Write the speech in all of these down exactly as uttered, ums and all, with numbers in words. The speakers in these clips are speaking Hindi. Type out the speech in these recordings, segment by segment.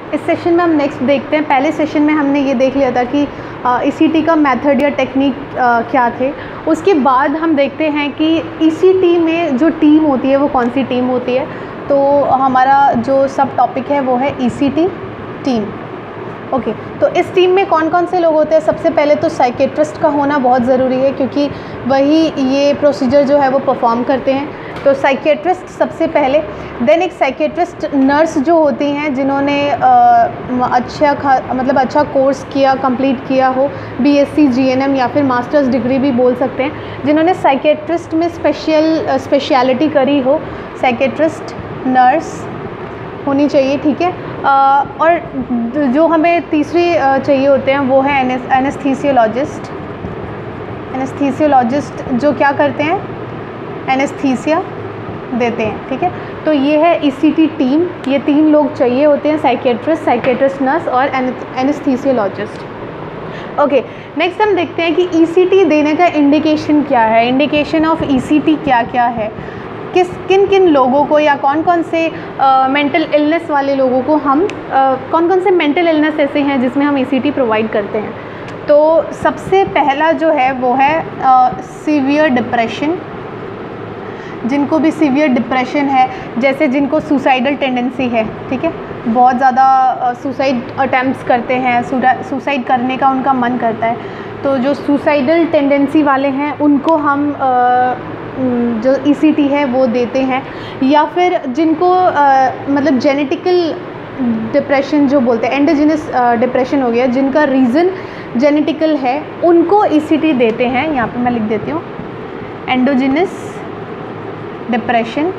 इस सेशन में हम नेक्स्ट देखते हैं। पहले सेशन में हमने ये देख लिया था कि ईसीटी का मेथड या टेक्निक क्या थे। उसके बाद हम देखते हैं कि ईसीटी में जो टीम होती है वो कौन सी टीम होती है। तो हमारा जो सब टॉपिक है वो है ईसीटी टीम। ओके okay, तो इस टीम में कौन कौन से लोग होते हैं। सबसे पहले तो साइकेट्रिस्ट का होना बहुत ज़रूरी है, क्योंकि वही ये प्रोसीजर जो है वो परफॉर्म करते हैं। तो साइकेट्रिस्ट सबसे पहले, देन एक साइकेट्रिस्ट नर्स जो होती हैं जिन्होंने अच्छा मतलब अच्छा कोर्स किया, कंप्लीट किया हो, बीएससी, जीएनएम या फिर मास्टर्स डिग्री भी बोल सकते हैं, जिन्होंने साइकेट्रिस्ट में स्पेशल स्पेशलिटी करी हो, साइकेट्रिस्ट नर्स होनी चाहिए। ठीक है। और जो हमें तीसरी चाहिए होते हैं वो है एनेस्थीसियोलॉजिस्ट। एनेस्थीसियोलॉजिस्ट जो क्या करते हैं, एनेस्थीसिया देते हैं। ठीक है। तो ये है ईसीटी टीम। ये तीन लोग चाहिए होते हैं, साइकेट्रिस्ट, साइकेट्रिस्ट नर्स और एनेस्थीसियोलॉजिस्ट। ओके, नेक्स्ट हम देखते हैं कि ईसीटी देने का इंडिकेशन क्या है। इंडिकेशन ऑफ ईसीटी क्या क्या है, किस किन किन लोगों को या कौन कौन से मेंटल इलनेस वाले लोगों को हम uh, कौन कौन से मेंटल इलनेस ऐसे हैं जिसमें हम ईसीटी प्रोवाइड करते हैं। तो सबसे पहला जो है वो है सीवियर डिप्रेशन। जिनको भी सीवियर डिप्रेशन है, जैसे जिनको सुसाइडल टेंडेंसी है, ठीक है, बहुत ज़्यादा सुसाइड अटैम्प्ट्स करते हैं, सुसाइड करने का उनका मन करता है, तो जो सुसाइडल टेंडेंसी वाले हैं उनको हम uh, जो ईसीटी है वो देते हैं। या फिर जिनको आ, मतलब जेनेटिकल डिप्रेशन जो बोलते हैं, एंडोजीनस डिप्रेशन हो गया, जिनका रीज़न जेनेटिकल है, उनको ईसीटी देते हैं। यहाँ पे मैं लिख देती हूँ एंडोजीनस डिप्रेशन।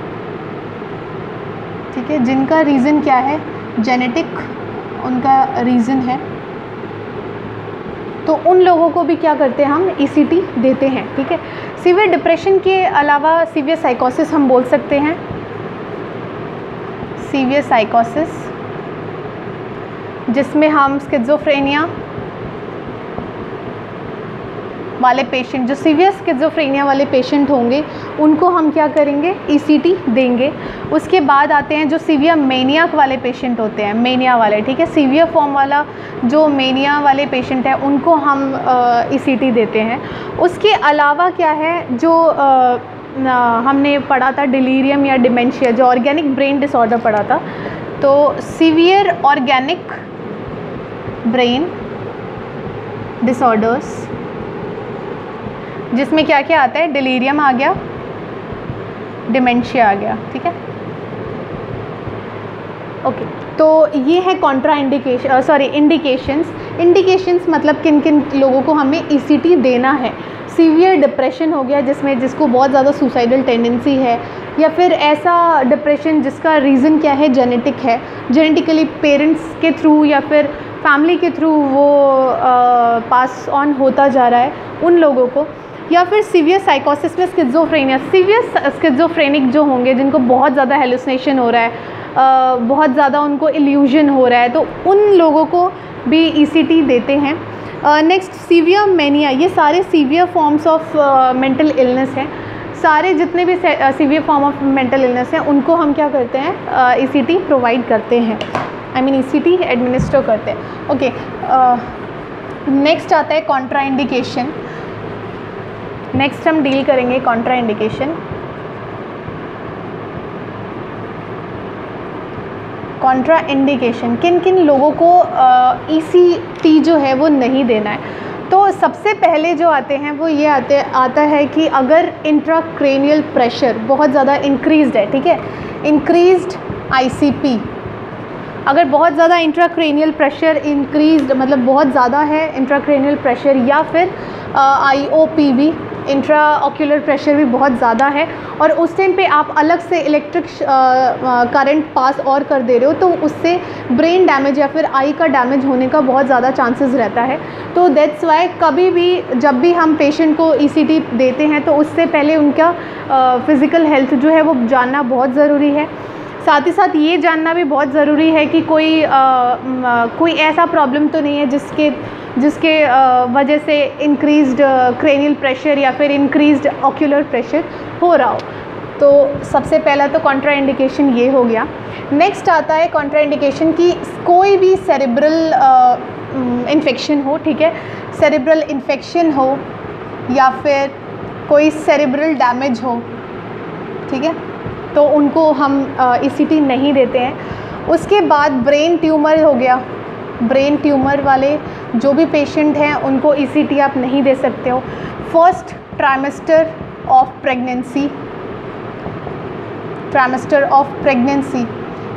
ठीक है, जिनका रीज़न क्या है, जेनेटिक उनका रीज़न है, तो उन लोगों को भी क्या करते हैं, हम ईसीटी देते हैं। ठीक है। सीवियर डिप्रेशन के अलावा सीवियर साइकोसिस हम बोल सकते हैं। सीवियर साइकोसिस जिसमें हम स्किज़ोफ्रेनिया वाले पेशेंट, जो सीवियर स्किज़ोफ्रेनिया वाले पेशेंट होंगे, उनको हम क्या करेंगे, ईसीटी देंगे। उसके बाद आते हैं जो सीवियर मेनियाक वाले पेशेंट होते हैं, मेनिया वाले, ठीक है, सीवियर फॉर्म वाला जो मेनिया वाले पेशेंट है उनको हम ईसीटी देते हैं। उसके अलावा क्या है, जो आ, हमने पढ़ा था डिलीरियम या डिमेंशिया, जो ऑर्गेनिक ब्रेन डिसऑर्डर पढ़ा था, तो सीवियर ऑर्गेनिक ब्रेन डिसऑर्डर्स जिसमें क्या क्या आता है, डिलीरियम आ गया, डिमेंशिया आ गया। ठीक है। ओके, तो ये है contraindication, sorry indications. Indications मतलब किन किन लोगों को हमें ईसीटी देना है। सीवियर डिप्रेशन हो गया, जिसमें जिसको बहुत ज़्यादा सुसाइडल टेंडेंसी है, या फिर ऐसा डिप्रेशन जिसका रीज़न क्या है, जेनेटिक है, जेनेटिकली पेरेंट्स के थ्रू या फिर फैमिली के थ्रू वो पास ऑन होता जा रहा है, उन लोगों को। या फिर सीवियर साइकोसिस में स्किज़ोफ्रेनिया, सीवियर स्किज़ोफ्रेनिक जो होंगे, जिनको बहुत ज़्यादा हेलुसिनेशन हो रहा है, आ, बहुत ज़्यादा उनको इल्यूजन हो रहा है, तो उन लोगों को भी ईसीटी देते हैं। नेक्स्ट सीवियर मेनिया, ये सारे severe forms of mental illness हैं। सारे जितने भी severe form of mental illness हैं उनको हम क्या करते हैं, ईसीटी प्रोवाइड करते हैं, आई मीन ईसीटी एडमिनिस्टर करते हैं। ओके, नेक्स्ट आता है कॉन्ट्रा इंडिकेशन। नेक्स्ट हम डील करेंगे कॉन्ट्रा इंडिकेशन। कॉन्ट्रा इंडिकेशन, किन किन लोगों को ईसीटी जो है वो नहीं देना है। तो सबसे पहले जो आते हैं वो ये आते आता है कि अगर इंट्राक्रेनियल प्रेशर बहुत ज़्यादा इंक्रीज्ड है, ठीक है, इंक्रीज्ड आईसीपी, अगर बहुत ज़्यादा इंट्राक्रेनियल प्रेशर इंक्रीज्ड मतलब बहुत ज़्यादा है इंट्राक्रेनियल प्रेशर, या फिर आईओपी, इंट्रा ऑक्यूलर प्रेशर भी बहुत ज़्यादा है, और उस टाइम पे आप अलग से इलेक्ट्रिक करंट पास और कर दे रहे हो, तो उससे ब्रेन डैमेज या फिर आई का डैमेज होने का बहुत ज़्यादा चांसेस रहता है। तो दैट्स वाई कभी भी जब भी हम पेशेंट को ईसीटी देते हैं तो उससे पहले उनका फ़िज़िकल हेल्थ जो है वो जानना बहुत ज़रूरी है। साथ ही साथ ये जानना भी बहुत ज़रूरी है कि कोई आ, आ, कोई ऐसा प्रॉब्लम तो नहीं है जिसके जिसके वजह से इंक्रीज्ड क्रेनियल प्रेशर या फिर इंक्रीज्ड ऑक्यूलर प्रेशर हो रहा हो। तो सबसे पहला तो कॉन्ट्राइंडिकेशन ये हो गया। नेक्स्ट आता है कॉन्ट्राइंडिकेशन की कोई भी सेरेब्रल इन्फेक्शन हो, ठीक है, सेरेब्रल इन्फेक्शन हो या फिर कोई सेरेब्रल डैमेज हो, ठीक है, तो उनको हम ईसीटी नहीं देते हैं। उसके बाद ब्रेन ट्यूमर हो गया, ब्रेन ट्यूमर वाले जो भी पेशेंट हैं उनको ईसीटी आप नहीं दे सकते हो। First trimester of pregnancy, trimester of pregnancy,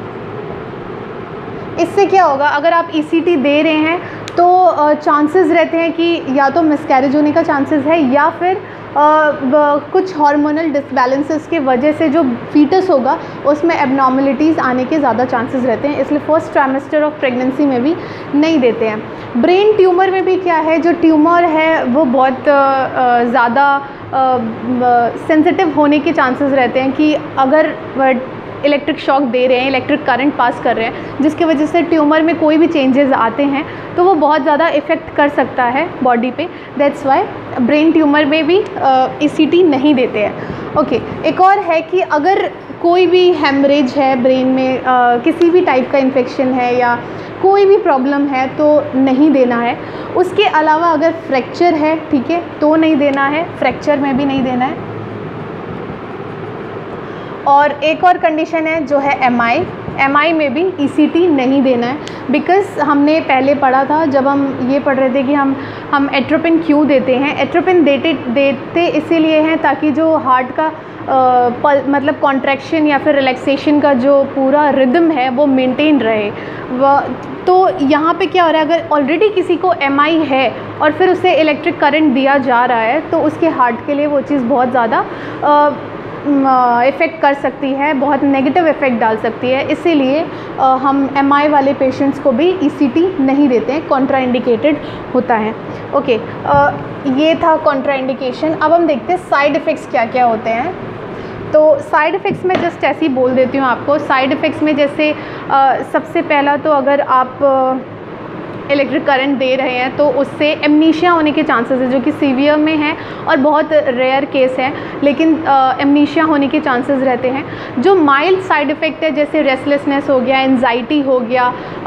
इससे क्या होगा, अगर आप ईसीटी दे रहे हैं तो चांसेस रहते हैं कि या तो मिसकैरेज होने का चांसेस है या फिर आ, कुछ हार्मोनल डिसबैलेंसेस के वजह से जो फीटस होगा उसमें एबनॉर्मलिटीज़ आने के ज़्यादा चांसेस रहते हैं, इसलिए फर्स्ट ट्राइमेस्टर ऑफ प्रेगनेंसी में भी नहीं देते हैं। ब्रेन ट्यूमर में भी क्या है, जो ट्यूमर है वो बहुत ज़्यादा सेंसिटिव होने के चांसेस रहते हैं कि अगर इलेक्ट्रिक शॉक दे रहे हैं, इलेक्ट्रिक करंट पास कर रहे हैं, जिसकी वजह से ट्यूमर में कोई भी चेंजेस आते हैं तो वो बहुत ज़्यादा इफ़ेक्ट कर सकता है बॉडी पे। दैट्स वाई ब्रेन ट्यूमर में भी ईसीटी नहीं देते हैं। ओके, एक और है कि अगर कोई भी हेमरेज है ब्रेन में, आ, किसी भी टाइप का इन्फेक्शन है या कोई भी प्रॉब्लम है तो नहीं देना है। उसके अलावा अगर फ्रैक्चर है, ठीक है, तो नहीं देना है, फ्रैक्चर में भी नहीं देना है। और एक और कंडीशन है जो है एमआई, एमआई में भी ईसीटी नहीं देना है, बिकॉज़ हमने पहले पढ़ा था जब हम ये पढ़ रहे थे कि हम हम एट्रोपिन क्यों देते हैं। एट्रोपिन देते देते इसीलिए हैं ताकि जो हार्ट का आ, पल मतलब कॉन्ट्रैक्शन या फिर रिलैक्सेशन का जो पूरा रिदम है वो मेंटेन रहे। वह तो यहाँ पे क्या हो रहा है, अगर ऑलरेडी किसी को एमआई है और फिर उसे इलेक्ट्रिक करंट दिया जा रहा है तो उसके हार्ट के लिए वो चीज़ बहुत ज़्यादा इफ़ेक्ट कर सकती है, बहुत नेगेटिव इफ़ेक्ट डाल सकती है। इसीलिए हम एमआई वाले पेशेंट्स को भी ईसीटी नहीं देते हैं, कॉन्ट्राइंडिकेटेड होता है। ओके, ये था कॉन्ट्राइंडिकेशन। अब हम देखते हैं साइड इफ़ेक्ट्स क्या क्या होते हैं। तो साइड इफ़ेक्ट्स में जस्ट ऐसे ही बोल देती हूँ आपको। साइड इफ़ेक्ट्स में जैसे आ, सबसे पहला तो अगर आप इलेक्ट्रिक करंट दे रहे हैं तो उससे एमनीशिया होने के चांसेस है, जो कि सीवियर में है और बहुत रेयर केस है, लेकिन एमनीशिया होने के चांसेस रहते हैं। जो माइल्ड साइड इफ़ेक्ट है जैसे रेस्टलेसनेस हो गया, एंजाइटी हो गया,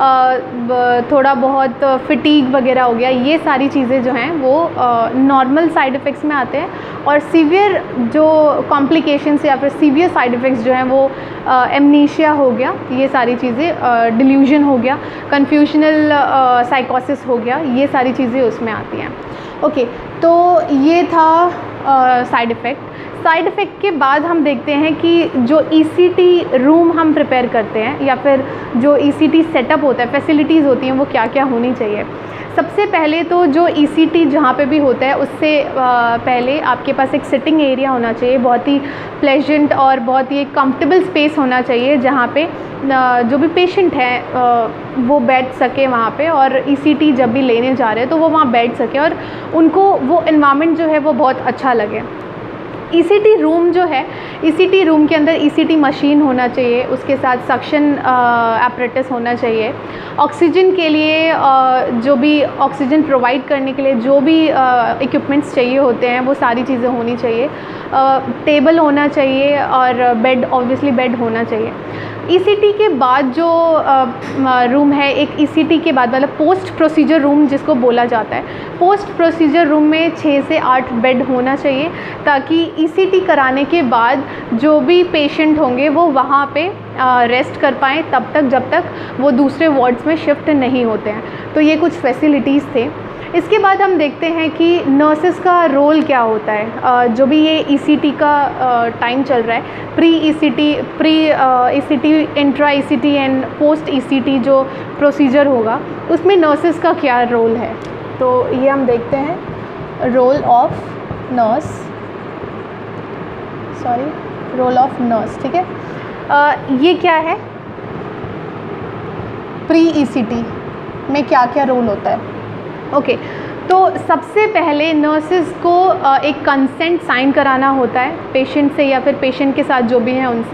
आ, थोड़ा बहुत फिटीग वगैरह हो गया, ये सारी चीज़ें जो हैं वो नॉर्मल साइड इफ़ेक्ट्स में आते हैं। और सीवियर जो कॉम्प्लिकेशंस या फिर सीवियर साइड इफ़ेक्ट्स जो हैं वो एमनीशिया हो गया, ये सारी चीज़ें, डिल्यूजन हो गया, कन्फ्यूशनल साइकोसिस हो गया, ये सारी चीज़ें उसमें आती हैं। ओके, तो ये था साइड इफ़ेक्ट। साइड इफ़ेक्ट के बाद हम देखते हैं कि जो ईसीटी रूम हम प्रिपेयर करते हैं या फिर जो ईसीटी सेटअप होता है, फैसिलिटीज़ होती हैं, वो क्या क्या होनी चाहिए। सबसे पहले तो जो ईसीटी जहाँ पे भी होता है उससे पहले आपके पास एक सिटिंग एरिया होना चाहिए, बहुत ही प्लेजेंट और बहुत ही कंफर्टेबल स्पेस होना चाहिए जहाँ पे जो भी पेशेंट है वो बैठ सके वहाँ पे, और ईसीटी जब भी लेने जा रहे हैं तो वो वहाँ बैठ सके और उनको वो एनवायरनमेंट जो है वो बहुत अच्छा लगे। ईसीटी रूम जो है, ईसीटी रूम के अंदर ईसीटी मशीन होना चाहिए, उसके साथ सक्शन एपरेटस होना चाहिए। ऑक्सीजन के लिए जो भी ऑक्सीजन प्रोवाइड करने के लिए जो भी इक्विपमेंट्स चाहिए होते हैं वो सारी चीज़ें होनी चाहिए। टेबल होना चाहिए और बेड, ऑब्वियसली बेड होना चाहिए। ईसीटी के बाद जो रूम है, एक ईसीटी के बाद मतलब पोस्ट प्रोसीजर रूम जिसको बोला जाता है, पोस्ट प्रोसीजर रूम में छः से आठ बेड होना चाहिए ताकि ईसीटी कराने के बाद जो भी पेशेंट होंगे वो वहाँ पे रेस्ट कर पाएँ तब तक जब तक वो दूसरे वार्ड्स में शिफ्ट नहीं होते हैं। तो ये कुछ फैसिलिटीज़ थे। इसके बाद हम देखते हैं कि नर्सेस का रोल क्या होता है। जो भी ये ईसीटी का टाइम चल रहा है, pre ECT, pre ECT, intra ECT and post ECT जो प्रोसीजर होगा उसमें नर्सेस का क्या रोल है, तो ये हम देखते हैं। Role of nurse, sorry role of nurse, ठीक है। आ, ये क्या है, प्री ईसीटी में क्या क्या रोल होता है। ओके okay, तो सबसे पहले नर्सेस को एक कंसेंट साइन कराना होता है पेशेंट से या फिर पेशेंट के साथ जो भी हैं उनसे।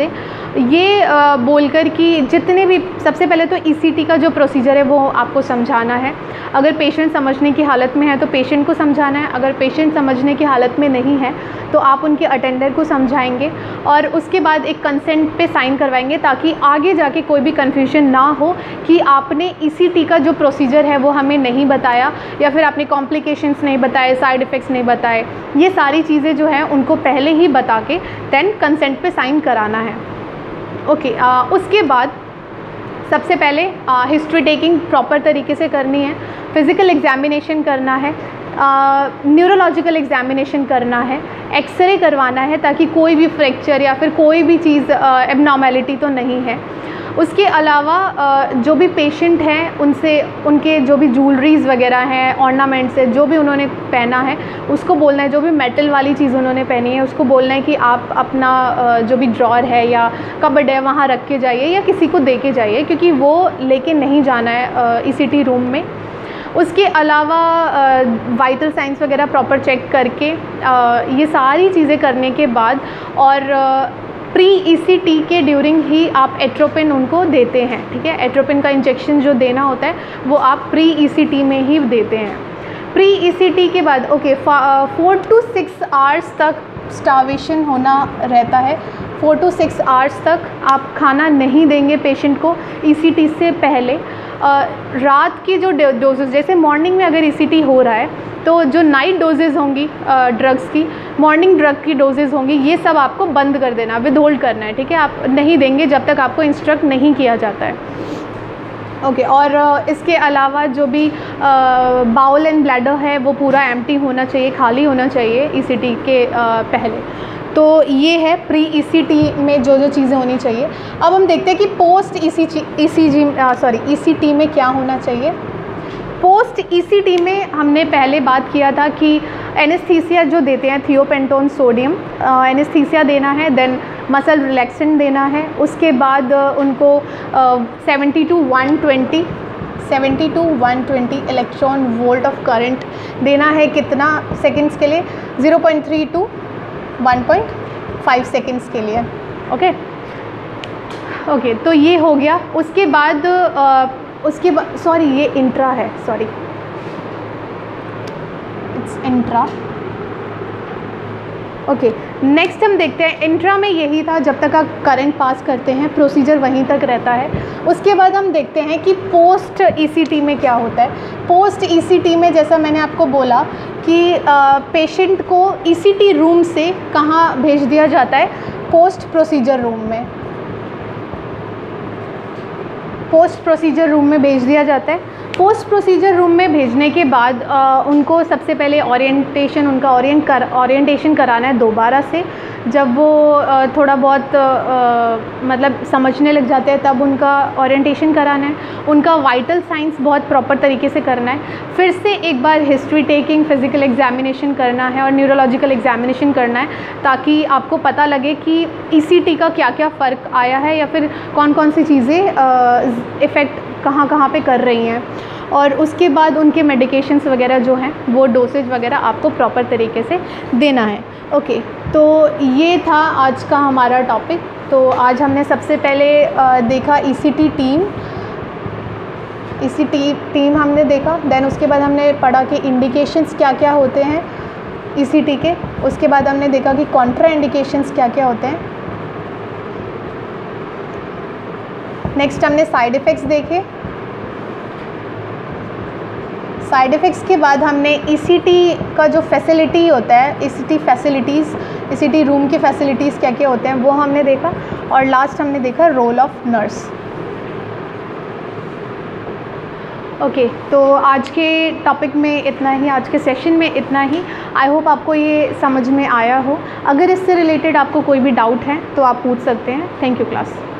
ये बोलकर कि जितने भी, सबसे पहले तो ईसीटी का जो प्रोसीजर है वो आपको समझाना है। अगर पेशेंट समझने की हालत में है तो पेशेंट को समझाना है, अगर पेशेंट समझने की हालत में नहीं है तो आप उनके अटेंडर को समझाएंगे और उसके बाद एक कंसेंट पे साइन करवाएंगे ताकि आगे जाके कोई भी कन्फ्यूजन ना हो कि आपने ईसीटी का जो प्रोसीजर है वो हमें नहीं बताया या फिर आपने कॉम्प्लिकेशंस नहीं बताए, साइड इफ़ेक्ट्स नहीं बताए। ये सारी चीज़ें जो हैं उनको पहले ही बता के देन कंसेंट पे साइन कराना है। ओके okay, uh, उसके बाद सबसे पहले हिस्ट्री टेकिंग प्रॉपर तरीके से करनी है, फिज़िकल एग्जामिनेशन करना है, न्यूरोलॉजिकल एग्जामिनेशन करना है, एक्सरे करवाना है ताकि कोई भी फ्रैक्चर या फिर कोई भी चीज़ एबनॉर्मेलिटी तो नहीं है। उसके अलावा uh, जो भी पेशेंट हैं उनसे उनके जो भी ज्वेलरीज़ वगैरह हैं, ऑर्नामेंट्स है, जो भी उन्होंने पहना है उसको बोलना है, जो भी मेटल वाली चीज़ उन्होंने पहनी है उसको बोलना है कि आप अपना uh, जो भी ड्रॉर है या कबर्ड है वहाँ रख के जाइए या किसी को दे के जाइए, क्योंकि वो लेके नहीं जाना है ईसीटी रूम में। उसके अलावा वाइटल साइंस वगैरह प्रॉपर चेक करके uh, ये सारी चीज़ें करने के बाद और uh, प्री ईसीटी के ड्यूरिंग ही आप एट्रोपिन उनको देते हैं। ठीक है, एट्रोपिन का इंजेक्शन जो देना होता है वो आप प्री ईसीटी में ही देते हैं। प्री ईसीटी के बाद okay four to six hours तक स्टार्वेशन होना रहता है। फोर टू सिक्स आवर्स तक आप खाना नहीं देंगे पेशेंट को ईसीटी से पहले। आ, रात की जो डोजेस, जैसे मॉर्निंग में अगर ईसीटी हो रहा है तो जो नाइट डोजेज़ होंगी ड्रग्स की, मॉर्निंग ड्रग की डोजेज़ होंगी, ये सब आपको बंद कर देना, विद होल्ड करना है। ठीक है, आप नहीं देंगे जब तक आपको इंस्ट्रक्ट नहीं किया जाता है। ओके okay, और इसके अलावा जो भी बाउल एंड ब्लैडर है वो पूरा एम्प्टी होना चाहिए, खाली होना चाहिए ईसीटी के आ, पहले। तो ये है प्री ईसीटी में जो जो चीज़ें होनी चाहिए। अब हम देखते हैं कि post ECG ECG sorry ECT में क्या होना चाहिए। पोस्ट ईसीटी में हमने पहले बात किया था कि एनेस्थीसिया जो देते हैं थियोपेंटोन सोडियम एनेस्थीसिया देना है, देन मसल रिलैक्सेंट देना है। उसके बाद उनको seventy to one twenty seventy to one twenty electron volt of current देना है। कितना सेकंड्स के लिए? Zero point three to one point five seconds के लिए। ओके ओके तो ये हो गया। उसके बाद uh, उसके बाद सॉरी ये इंट्रा है, sorry it's intra. Okay next हम देखते हैं इंट्रा में यही था, जब तक आप करंट पास करते हैं प्रोसीजर वहीं तक रहता है। उसके बाद हम देखते हैं कि पोस्ट ईसीटी में क्या होता है। पोस्ट ईसीटी में जैसा मैंने आपको बोला कि पेशेंट को ईसीटी रूम से कहाँ भेज दिया जाता है, पोस्ट प्रोसीजर रूम में। पोस्ट प्रोसीजर रूम में भेज दिया जाता है। पोस्ट प्रोसीजर रूम में भेजने के बाद आ, उनको सबसे पहले ओरिएंटेशन उनका ओरिएंट कर ओरिएंटेशन कराना है दोबारा से। जब वो आ, थोड़ा बहुत आ, मतलब समझने लग जाते हैं तब उनका ओरिएंटेशन कराना है। उनका वाइटल साइंस बहुत प्रॉपर तरीके से करना है। फिर से एक बार हिस्ट्री टेकिंग, फिज़िकल एग्जामिनेशन करना है और न्यूरोलॉजिकल एग्जामिनेशन करना है ताकि आपको पता लगे कि ईसीटी का क्या क्या फ़र्क आया है या फिर कौन कौन सी चीज़ें इफ़ेक्ट कहाँ कहाँ पे कर रही हैं। और उसके बाद उनके मेडिकेशंस वगैरह जो हैं वो डोसेज वगैरह आपको प्रॉपर तरीके से देना है। ओके तो ये था आज का हमारा टॉपिक। तो आज हमने सबसे पहले देखा ईसीटी टीम ईसीटी टीम हमने देखा। देन उसके बाद हमने पढ़ा कि इंडिकेशंस क्या क्या होते हैं ईसीटी के। उसके बाद हमने देखा कि कॉन्ट्रा इंडिकेशंस क्या क्या होते हैं। नेक्स्ट हमने साइड इफ़ेक्ट्स देखे। साइड इफ़ेक्ट्स के बाद हमने ईसीटी का जो फैसिलिटी होता है, ईसीटी फैसिलिटीज़, ईसीटी रूम की फैसिलिटीज़ क्या क्या होते हैं वो हमने देखा। और लास्ट हमने देखा role of nurse. Okay okay, तो आज के टॉपिक में इतना ही, आज के सेशन में इतना ही। आई होप आपको ये समझ में आया हो। अगर इससे रिलेटेड आपको कोई भी डाउट है तो आप पूछ सकते हैं। Thank you class.